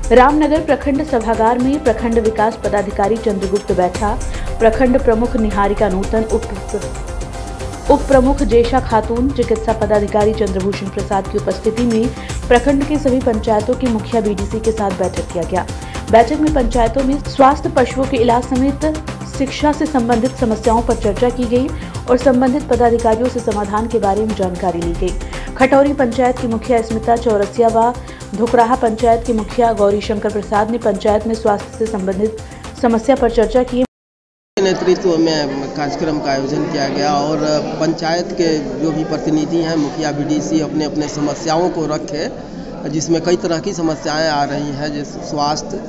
रामनगर प्रखंड सभागार में प्रखंड विकास पदाधिकारी चंद्रगुप्त बैठा, प्रखंड प्रमुख निहारिका नूतन, उप प्रमुख जेशा खातून, चिकित्सा पदाधिकारी चंद्रभूषण प्रसाद की उपस्थिति में प्रखंड के सभी पंचायतों के मुखिया बीडीसी के साथ बैठक किया गया। बैठक में पंचायतों में स्वास्थ्य, पशुओं के इलाज समेत शिक्षा से संबंधित समस्याओं पर चर्चा की गई और संबंधित पदाधिकारियों से समाधान के बारे में जानकारी ली गई। खटौरी पंचायत की मुखिया स्मिता चौरसिया व धुकराहा पंचायत के मुखिया गौरी शंकर प्रसाद ने पंचायत में स्वास्थ्य से संबंधित समस्या पर चर्चा की। नेतृत्व में कार्यक्रम का आयोजन किया गया और पंचायत के जो भी प्रतिनिधि हैं, मुखिया बीडीसी अपने अपने समस्याओं को रखे, जिसमें कई तरह की समस्याएं आ रही हैं, जैसे स्वास्थ्य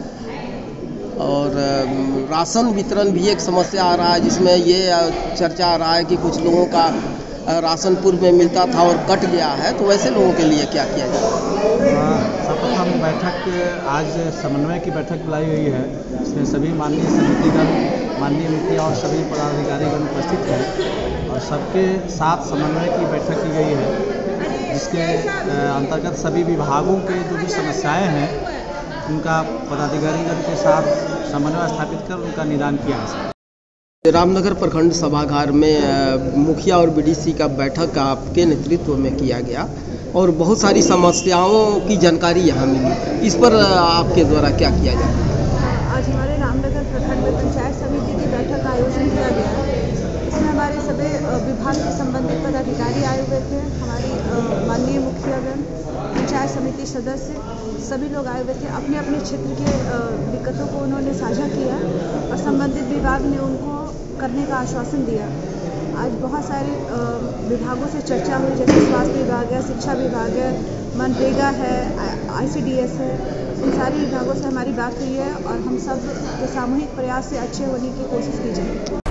और राशन वितरण भी एक समस्या आ रहा है, जिसमें ये चर्चा आ रहा है कि कुछ लोगों का राशन पूर्व में मिलता था और कट गया है, तो वैसे लोगों के लिए क्या किया जाए। सर्वप्रथम बैठक आज समन्वय की बैठक बुलाई हुई है, इसमें सभी माननीय समितिगण, माननीय मुखिया और सभी पदाधिकारीगण उपस्थित हैं और सबके साथ समन्वय की बैठक की गई है, जिसके अंतर्गत सभी विभागों के जो भी समस्याएं हैं उनका पदाधिकारीगण के साथ समन्वय स्थापित कर उनका निदान किया है। रामनगर प्रखंड सभागार में मुखिया और बीडीसी का बैठक आपके नेतृत्व में किया गया और बहुत सारी समस्याओं की जानकारी यहाँ मिली, इस पर आपके द्वारा क्या किया जाए। आज हमारे रामनगर प्रखंड में पंचायत समिति की बैठक का आयोजन किया गया है। इसमें हमारे सभी विभाग के संबंधित पदाधिकारी आए हुए थे, हमारी माननीय मुखियागण, पंचायत समिति सदस्य, सभी लोग आए हुए थे। अपने अपने क्षेत्र के दिक्कतों को उन्होंने साझा किया और संबंधित विभाग ने उनको करने का आश्वासन दिया। आज बहुत सारे विभागों से चर्चा हुई, जैसे स्वास्थ्य विभाग है, शिक्षा विभाग है, मनरेगा है, ICDS है, इन सारे विभागों से हमारी बात हुई है और हम सब के सामूहिक प्रयास से अच्छे होने की कोशिश की जाए।